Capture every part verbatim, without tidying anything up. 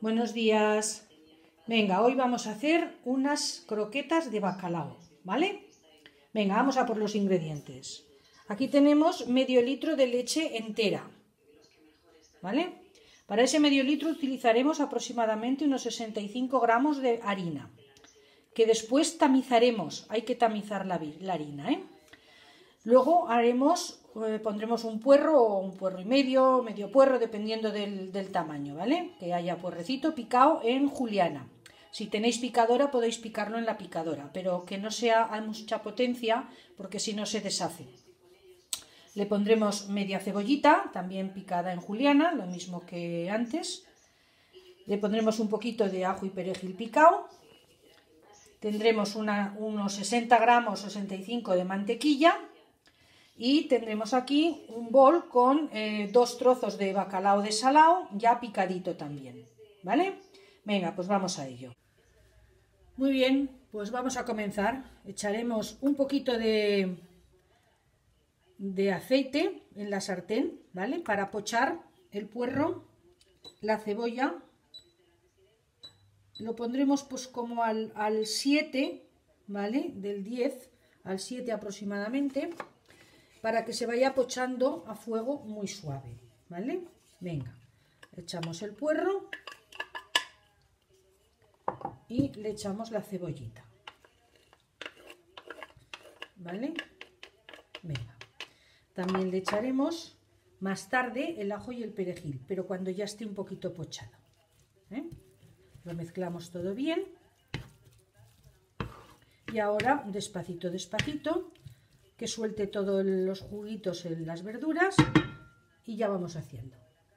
Buenos días. Venga, hoy vamos a hacer unas croquetas de bacalao, ¿vale? Venga, vamos a por los ingredientes. Aquí tenemos medio litro de leche entera, ¿vale? Para ese medio litro utilizaremos aproximadamente unos sesenta y cinco gramos de harina, que después tamizaremos. Hay que tamizar la, la harina, ¿eh? Luego haremos, eh, pondremos un puerro o un puerro y medio, medio puerro, dependiendo del, del tamaño, ¿vale? Que haya puerrecito picado en juliana. Si tenéis picadora podéis picarlo en la picadora, pero que no sea a mucha potencia porque si no se deshace. Le pondremos media cebollita, también picada en juliana, lo mismo que antes. Le pondremos un poquito de ajo y perejil picado. Tendremos una, unos sesenta gramos, sesenta y cinco de mantequilla. Y tendremos aquí un bol con eh, dos trozos de bacalao desalado, ya picadito también, ¿vale? Venga, pues vamos a ello. Muy bien, pues vamos a comenzar. Echaremos un poquito de, de aceite en la sartén, ¿vale? Para pochar el puerro, la cebolla. Lo pondremos pues como al, al siete, ¿vale? Del diez al siete aproximadamente, para que se vaya pochando a fuego muy suave, ¿vale? Venga, echamos el puerro y le echamos la cebollita, ¿vale? Venga, también le echaremos más tarde el ajo y el perejil, pero cuando ya esté un poquito pochado, ¿eh? Lo mezclamos todo bien y ahora despacito, despacito, que suelte todos los juguitos en las verduras y ya vamos haciendo.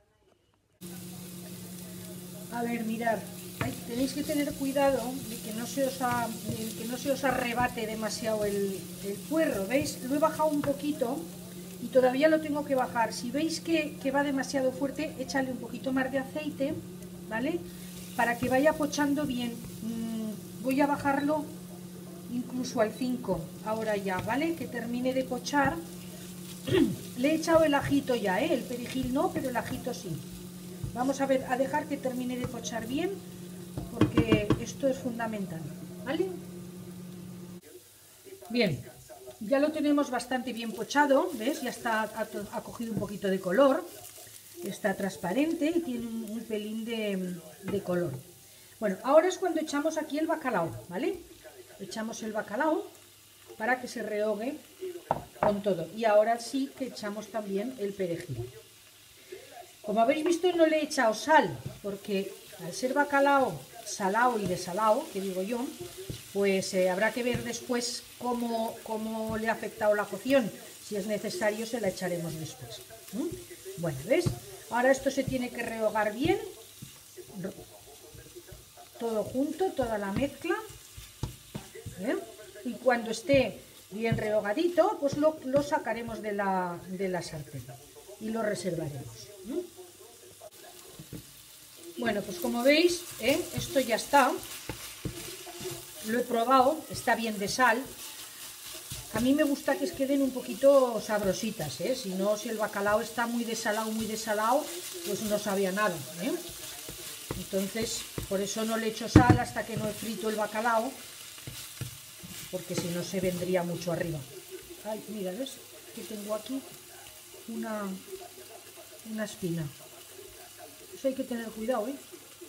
A ver, mirad, tenéis que tener cuidado de que no se os, ha, de que no se os arrebate demasiado el, el puerro, ¿veis? Lo he bajado un poquito y todavía lo tengo que bajar. Si veis que, que va demasiado fuerte, échale un poquito más de aceite, ¿vale? Para que vaya pochando bien. Mm, voy a bajarlo incluso al cinco, ahora ya, ¿vale? Que termine de pochar. Le he echado el ajito ya, ¿eh? El perejil no, pero el ajito sí. Vamos a ver, a dejar que termine de pochar bien, porque esto es fundamental, ¿vale? Bien, ya lo tenemos bastante bien pochado, ¿ves? Ya está, ha, ha cogido un poquito de color, está transparente y tiene un, un pelín de, de color. Bueno, ahora es cuando echamos aquí el bacalao, ¿vale? Echamos el bacalao para que se rehogue con todo. Y ahora sí que echamos también el perejil. Como habéis visto, no le he echado sal, porque al ser bacalao salado y desalado, que digo yo, pues eh, habrá que ver después cómo, cómo le ha afectado la cocción. Si es necesario, se la echaremos después. ¿Mm? Bueno, ¿ves? Ahora esto se tiene que rehogar bien, todo junto, toda la mezcla. ¿Eh? Y cuando esté bien rehogadito, pues lo, lo sacaremos de la, de la sartén y lo reservaremos. ¿Eh? Bueno, pues como veis, ¿eh? Esto ya está. Lo he probado, está bien de sal. A mí me gusta que queden un poquito sabrositas, ¿eh? Si no, si el bacalao está muy desalado, muy desalado, pues no sabe a nada, ¿eh? Entonces, por eso no le echo sal hasta que no he frito el bacalao, porque si no se vendría mucho arriba. Ay, mira, ¿ves? Que tengo aquí una, una espina. Eso hay que tener cuidado, ¿eh?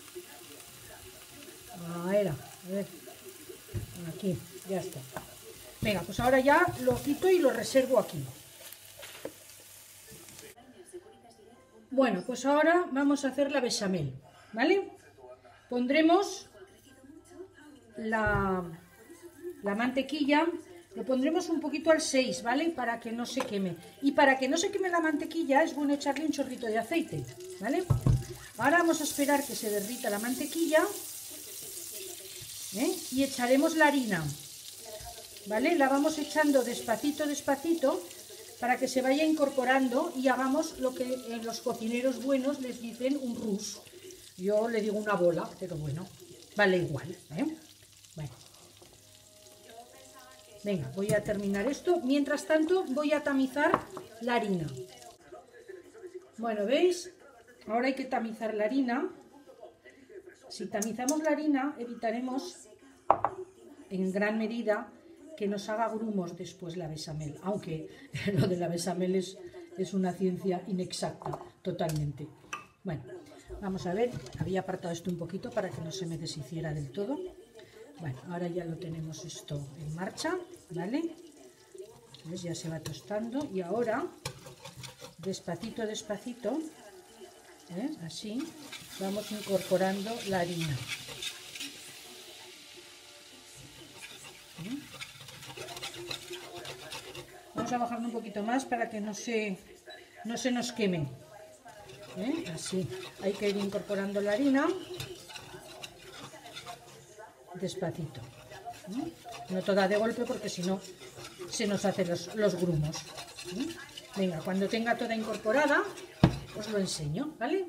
Ah, era, a ver. Aquí, ya está. Venga, pues ahora ya lo quito y lo reservo aquí. Bueno, pues ahora vamos a hacer la bechamel, ¿vale? Pondremos la... La mantequilla, lo pondremos un poquito al seis, ¿vale? Para que no se queme. Y para que no se queme la mantequilla es bueno echarle un chorrito de aceite, ¿vale? Ahora vamos a esperar que se derrita la mantequilla, ¿eh? Y echaremos la harina, ¿vale? La vamos echando despacito, despacito, para que se vaya incorporando y hagamos lo que eh, los cocineros buenos les dicen un rush. Yo le digo una bola, pero bueno, vale igual, ¿eh? Bueno. Venga, voy a terminar esto. Mientras tanto, voy a tamizar la harina. Bueno, ¿veis? Ahora hay que tamizar la harina Si tamizamos la harina, evitaremos en gran medida que nos haga grumos después la bechamel, aunque lo de la bechamel es, es una ciencia inexacta, totalmente. Bueno, vamos a ver, había apartado esto un poquito para que no se me deshiciera del todo. Bueno, ahora ya lo tenemos esto en marcha, ¿vale? ¿Ves? Ya se va tostando y ahora, despacito, despacito, ¿eh? Así, vamos incorporando la harina. ¿Eh? Vamos a bajarlo un poquito más para que no se, no se nos queme. ¿Eh? Así, hay que ir incorporando la harina despacito. ¿Eh? No toda de golpe porque si no se nos hacen los, los grumos. ¿Eh? Venga, cuando tenga toda incorporada os lo enseño, ¿vale?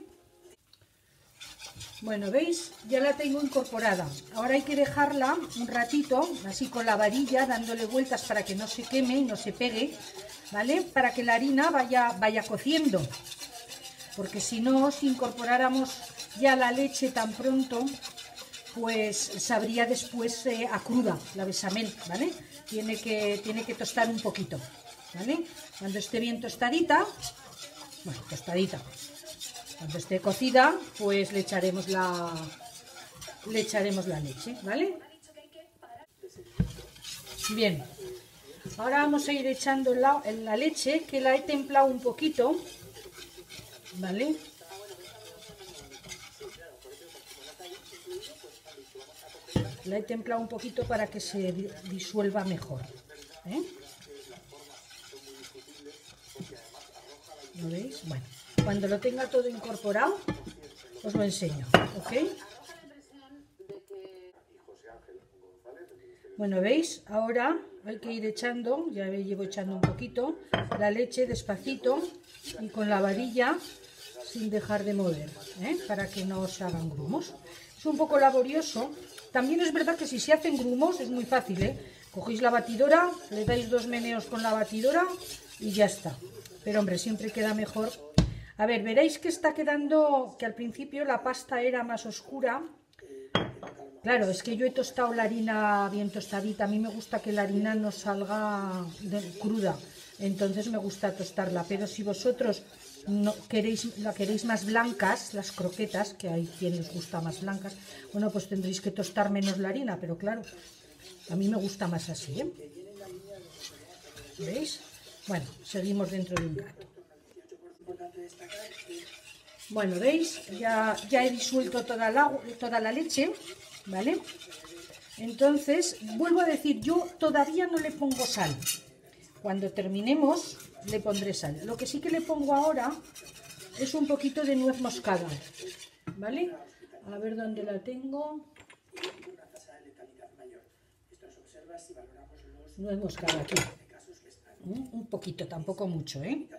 Bueno, ¿veis? Ya la tengo incorporada. Ahora hay que dejarla un ratito, así con la varilla, dándole vueltas para que no se queme y no se pegue, ¿vale? Para que la harina vaya, vaya cociendo. Porque si no, si incorporáramos ya la leche tan pronto, pues sabría después eh, a cruda la bechamel, ¿vale? Tiene que, tiene que tostar un poquito, ¿vale? Cuando esté bien tostadita, bueno, tostadita, cuando esté cocida, pues le echaremos la, le echaremos la leche, ¿vale? Bien, ahora vamos a ir echando la, la leche, que la he templado un poquito, ¿vale? La he templado un poquito para que se disuelva mejor, ¿eh? ¿Lo veis? Bueno, cuando lo tenga todo incorporado, os lo enseño, ¿ok? Bueno, ¿veis? Ahora hay que ir echando, ya llevo echando un poquito, la leche despacito y con la varilla sin dejar de mover, ¿eh? Para que no se hagan grumos. Es un poco laborioso. También es verdad que si se hacen grumos es muy fácil, ¿eh? Cogéis la batidora, le dais dos meneos con la batidora y ya está. Pero hombre, siempre queda mejor. A ver, veréis que está quedando, que al principio la pasta era más oscura. Claro, es que yo he tostado la harina bien tostadita. A mí me gusta que la harina no salga de, cruda, entonces me gusta tostarla. Pero si vosotros no queréis, la queréis más blancas, las croquetas, que hay quien les gusta más blancas, bueno, pues tendréis que tostar menos la harina, pero claro, a mí me gusta más así, ¿eh? ¿Veis? Bueno, seguimos dentro de un rato. Bueno, ¿veis? Ya, ya he disuelto toda la, toda la leche, ¿vale? Entonces, vuelvo a decir, yo todavía no le pongo sal. Cuando terminemos, le pondré sal. Lo que sí que le pongo ahora es un poquito de nuez moscada, ¿vale? A ver dónde la tengo. Nuez moscada aquí. Un poquito, tampoco mucho, ¿eh?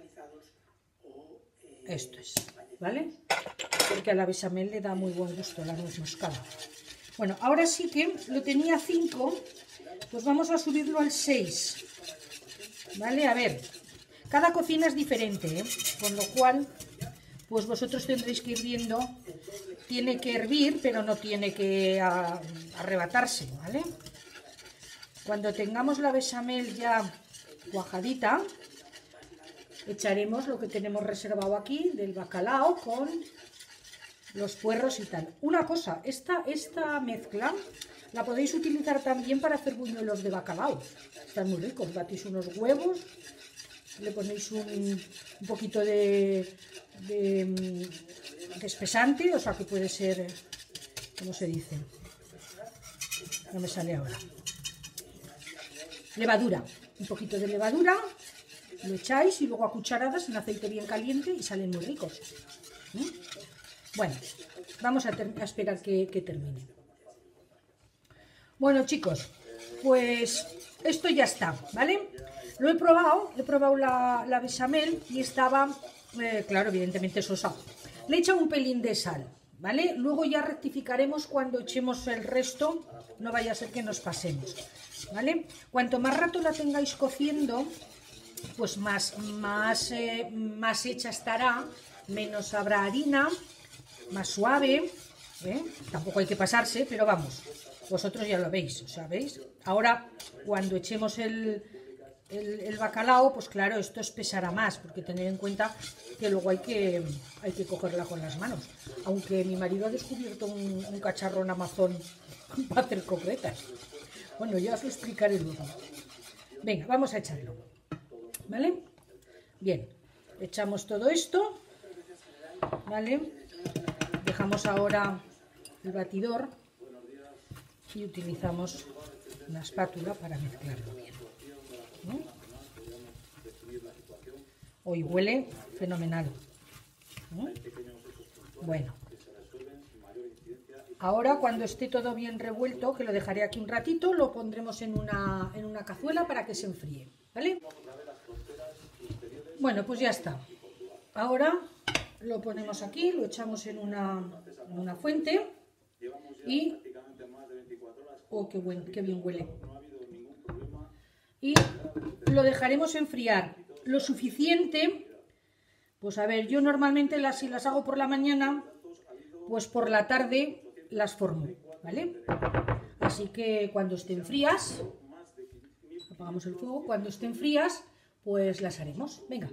Esto es, ¿vale? Porque a la bechamel le da muy buen gusto la nuez moscada. Bueno, ahora sí que lo tenía cinco, pues vamos a subirlo al seis. ¿Vale? A ver, cada cocina es diferente, ¿eh? Con lo cual, pues vosotros tendréis que ir viendo. Tiene que hervir, pero no tiene que a, arrebatarse, ¿vale? Cuando tengamos la bechamel ya cuajadita, echaremos lo que tenemos reservado aquí del bacalao con los puerros y tal. Una cosa, esta, esta mezcla la podéis utilizar también para hacer buñuelos de bacalao. Están muy ricos. Batís unos huevos, le ponéis un, un poquito de, de, de espesante, o sea que puede ser, ¿cómo se dice? No me sale ahora. Levadura, un poquito de levadura, lo echáis y luego a cucharadas en aceite bien caliente y salen muy ricos. ¿Mm? Bueno, vamos a, a esperar que, que termine. Bueno, chicos, pues esto ya está, ¿vale? Lo he probado, he probado la, la bechamel y estaba, eh, claro, evidentemente sosa. Le he echado un pelín de sal, ¿vale? Luego ya rectificaremos cuando echemos el resto, no vaya a ser que nos pasemos, ¿vale? Cuanto más rato la tengáis cociendo, pues más, más, eh, más hecha estará, menos habrá harina, más suave, ¿eh? Tampoco hay que pasarse, pero vamos, vosotros ya lo veis, o sea, ¿veis? Ahora, cuando echemos el, el, el bacalao, pues claro, esto os pesará más, porque tened en cuenta que luego hay que, hay que cogerla con las manos. Aunque mi marido ha descubierto un, un cacharro en Amazon para hacer croquetas. Bueno, ya os lo explicaré luego. Venga, vamos a echarlo, ¿vale? Bien, echamos todo esto, ¿vale? Dejamos ahora el batidor y utilizamos una espátula para mezclarlo bien, ¿no? Hoy huele fenomenal, ¿no? Bueno, ahora cuando esté todo bien revuelto, que lo dejaré aquí un ratito, lo pondremos en una, en una cazuela para que se enfríe, ¿vale? Bueno, pues ya está. Ahora lo ponemos aquí, lo echamos en una, en una fuente y... ¡Oh, qué, buen, qué bien huele! Y lo dejaremos enfriar lo suficiente. Pues a ver, yo normalmente las, si las hago por la mañana, pues por la tarde las formo, ¿vale? Así que cuando estén frías, apagamos el fuego, cuando estén frías, pues las haremos. Venga.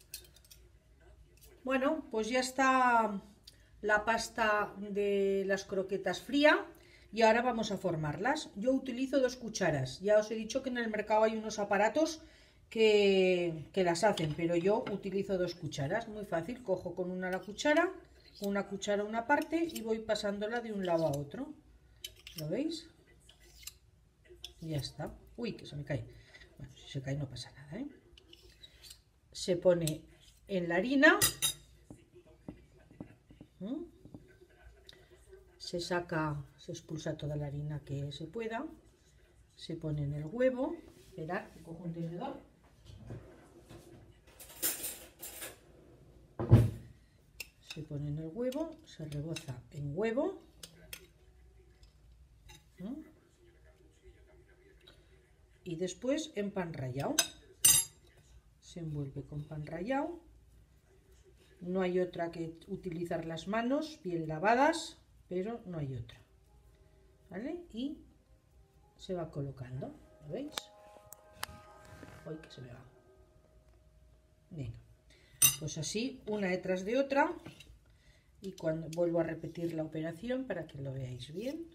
Bueno, pues ya está la pasta de las croquetas fría y ahora vamos a formarlas. Yo utilizo dos cucharas. Ya os he dicho que en el mercado hay unos aparatos que, que las hacen, pero yo utilizo dos cucharas. Muy fácil, cojo con una la cuchara, con una cuchara una parte y voy pasándola de un lado a otro. ¿Lo veis? Y ya está. Uy, que se me cae. Bueno, si se cae no pasa nada, ¿eh? Se pone en la harina. ¿Mm? Se saca, se expulsa toda la harina que se pueda. Se pone en el huevo. Esperad, cojo un tenedor. Se pone en el huevo, se reboza en huevo. ¿Mm? Y después en pan rallado. Se envuelve con pan rallado. No hay otra que utilizar las manos bien lavadas, pero no hay otra, ¿vale? Y se va colocando, ¿lo veis? Uy, que se me va. Venga, pues así, una detrás de otra. Y cuando vuelvo a repetir la operación para que lo veáis bien.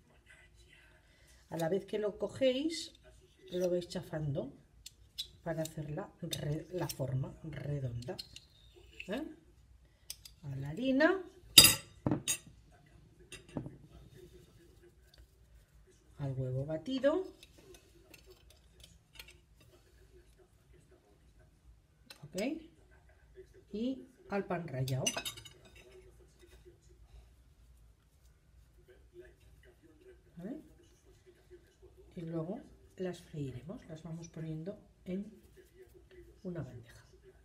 A la vez que lo cogéis, lo vais chafando para hacer la, la forma redonda, ¿eh? A la harina, al huevo batido, ¿ok? Y al pan rallado. ¿Vale? Y luego las freiremos, las vamos poniendo en una bandeja.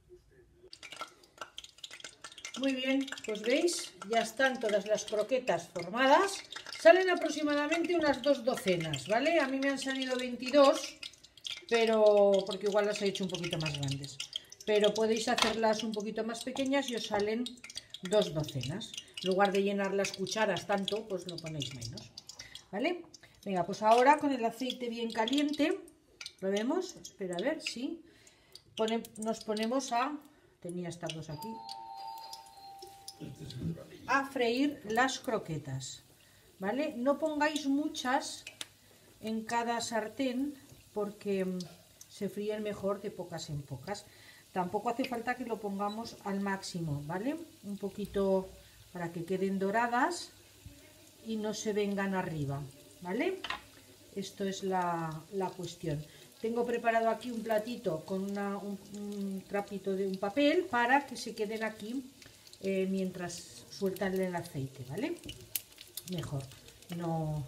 Muy bien, pues veis, ya están todas las croquetas formadas. Salen aproximadamente unas dos docenas, ¿vale? A mí me han salido veintidós, pero porque igual las he hecho un poquito más grandes. Pero podéis hacerlas un poquito más pequeñas y os salen dos docenas. En lugar de llenar las cucharas tanto, pues lo ponéis menos, ¿vale? Venga, pues ahora con el aceite bien caliente, ¿lo vemos? Espera a ver, sí. Pone, nos ponemos a... Tenía estas dos aquí. A freír las croquetas, ¿vale? No pongáis muchas en cada sartén porque se fríen mejor de pocas en pocas. Tampoco hace falta que lo pongamos al máximo, ¿vale? Un poquito para que queden doradas y no se vengan arriba, ¿vale? Esto es la, la cuestión. Tengo preparado aquí un platito con una, un, un trapito de un papel para que se queden aquí eh, mientras sueltan el aceite, ¿vale? Mejor, no,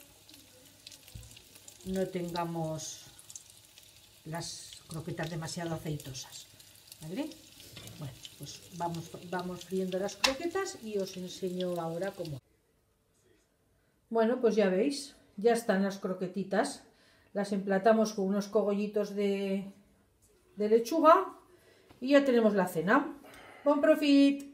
no tengamos las croquetas demasiado aceitosas, ¿vale? Bueno, pues vamos, vamos friendo las croquetas y os enseño ahora cómo. Bueno, pues ya veis, ya están las croquetitas. Las emplatamos con unos cogollitos de, de lechuga y ya tenemos la cena. ¡Bon profit!